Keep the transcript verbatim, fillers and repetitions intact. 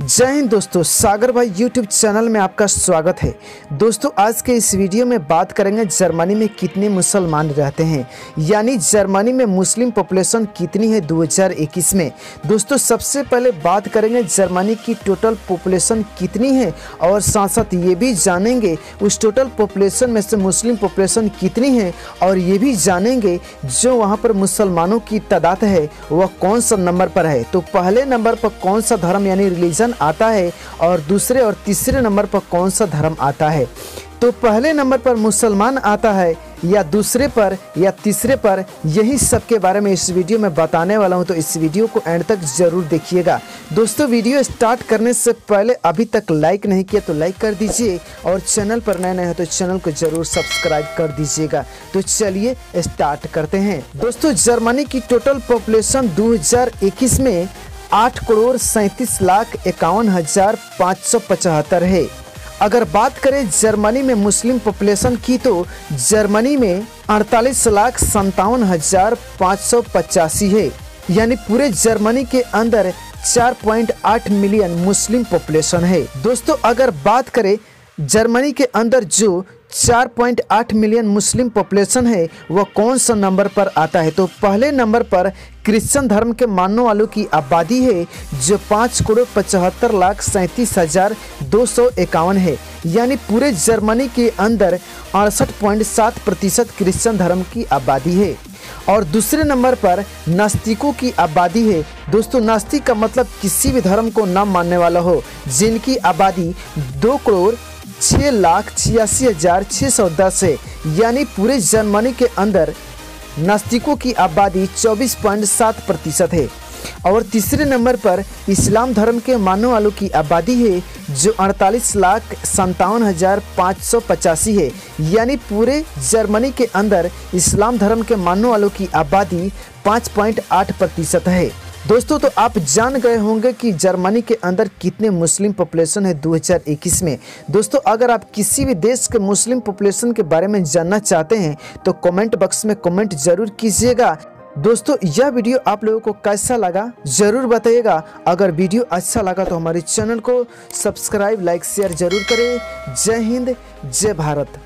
जय हिंद दोस्तों, सागर भाई यूट्यूब चैनल में आपका स्वागत है। दोस्तों आज के इस वीडियो में बात करेंगे जर्मनी में कितने मुसलमान रहते हैं, यानी जर्मनी में मुस्लिम पॉपुलेशन कितनी है दो हज़ार इक्कीस में। दोस्तों सबसे पहले बात करेंगे जर्मनी की टोटल पॉपुलेशन कितनी है और साथ साथ ये भी जानेंगे उस टोटल पॉपुलेशन में से मुस्लिम पॉपुलेशन कितनी है और ये भी जानेंगे जो वहाँ पर मुसलमानों की तादाद है वह कौन सा नंबर पर है। तो पहले नंबर पर कौन सा धर्म यानी रिलीजन आता है और दूसरे और तीसरे नंबर पर कौन सा धर्म आता है। तो पहले नंबर पर मुसलमान आता है या दूसरे पर या तीसरे पर, यही सब के बारे में इस वीडियो में बताने वाला हूं। तो इस वीडियो को एंड तक जरूर देखिएगा। दोस्तों वीडियो स्टार्ट करने से पहले अभी तक लाइक नहीं किया तो लाइक कर दीजिए और चैनल पर नए नए हो तो चैनल को जरूर सब्सक्राइब कर दीजिएगा। तो चलिए स्टार्ट करते हैं। दोस्तों जर्मनी की टोटल पॉपुलेशन दो हज़ार इक्कीस में आठ करोड़ सैंतीस लाख इक्यावन हजार पाँच सौ पचहत्तर है। अगर बात करें जर्मनी में मुस्लिम पॉपुलेशन की तो जर्मनी में अड़तालीस लाख संतावन हजार पाँच सौ पचासी है, यानी पूरे जर्मनी के अंदर चार पॉइंट आठ मिलियन मुस्लिम पॉपुलेशन है। दोस्तों अगर बात करें जर्मनी के अंदर जो चार पॉइंट आठ मिलियन मुस्लिम पॉपुलेशन है वह कौन सा नंबर पर आता है। तो पहले नंबर पर क्रिश्चियन धर्म के मानने वालों की आबादी है जो पाँच करोड़ पचहत्तर लाख सैंतीस हजार दो सौ इक्यावन है, यानी पूरे जर्मनी के अंदर अड़सठ पॉइंट सात प्रतिशत क्रिश्चियन धर्म की आबादी है। और दूसरे नंबर पर नास्तिकों की आबादी है। दोस्तों नास्तिक का मतलब किसी भी धर्म को न मानने वाला हो, जिनकी आबादी दो करोड़ छः लाख छियासी हजार छः सौ दस है, यानी पूरे जर्मनी के अंदर नास्तिकों की आबादी चौबीस पॉइंट सात प्रतिशत है। और तीसरे नंबर पर इस्लाम धर्म के मानने वालों की आबादी है जो अड़तालीस लाख संतावन हजार पाँच सौ पचासी है, यानी पूरे जर्मनी के अंदर इस्लाम धर्म के मानने वालों की आबादी पाँच पॉइंट आठ प्रतिशत है। दोस्तों तो आप जान गए होंगे कि जर्मनी के अंदर कितने मुस्लिम पॉपुलेशन है दो हज़ार इक्कीस में। दोस्तों अगर आप किसी भी देश के मुस्लिम पॉपुलेशन के बारे में जानना चाहते हैं तो कमेंट बॉक्स में कमेंट जरूर कीजिएगा। दोस्तों यह वीडियो आप लोगों को कैसा लगा जरूर बताइएगा। अगर वीडियो अच्छा लगा तो हमारे चैनल को सब्सक्राइब लाइक शेयर जरूर करें। जय हिंद जय भारत।